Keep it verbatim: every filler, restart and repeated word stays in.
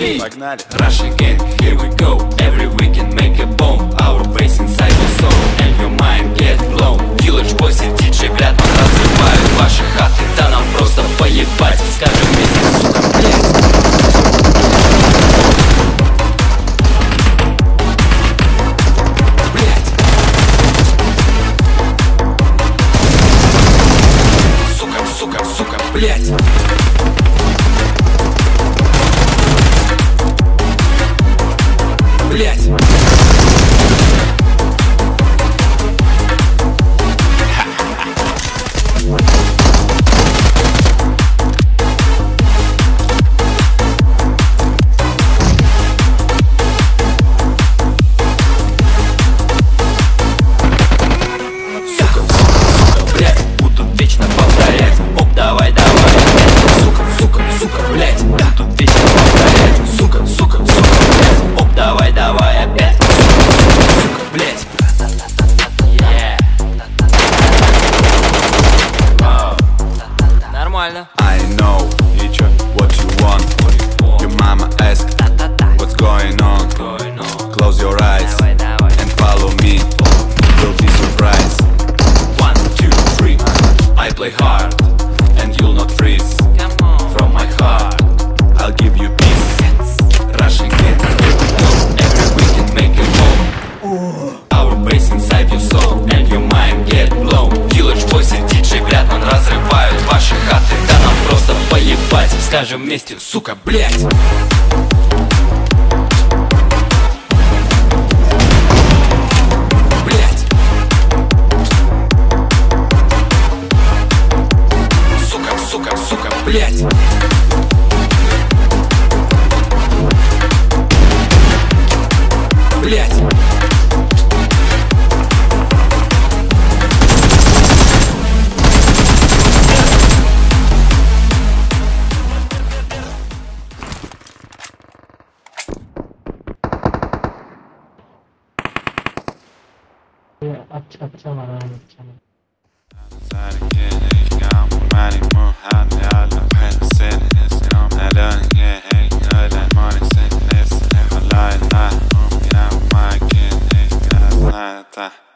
three. Погнали. Rush again, here we go. Every weekend make a bomb. Our bass inside your soul and your mind get blown. Village Boys и диджей Блядман разрывают ваши хаты. Да нам просто поебать. Скажем вместе, сука, блядь. Сука, блядь. Блядь. Сука, сука, блядь. Буду вечно повторять. Оп, давай, давай. Сука, сука, сука, блядь. Да, тут вечно повторять. Сука, сука, сука, блядь. Оп, давай, давай, опять. Сука, сука, сука, блядь. Yeah. Wow. Нормально. I know, и чё, what you want? Your mama asked, what's going on? Close your eyes and follow me. You'll be surprised. One, two, three. I play hard and you'll not freeze. From my heart I'll give you peace. Rushing in, here we go. Every weekend make a home. Our bass inside your soul and your mind get blown. Village Boys и диджей Блядман разрывают ваши хаты. Да нам просто поебать. Скажем вместе, сука, блядь. Блядь. Сука, сука, сука, блядь. Блядь. अच्छा अच्छा मारा है अच्छा मारा। Tá.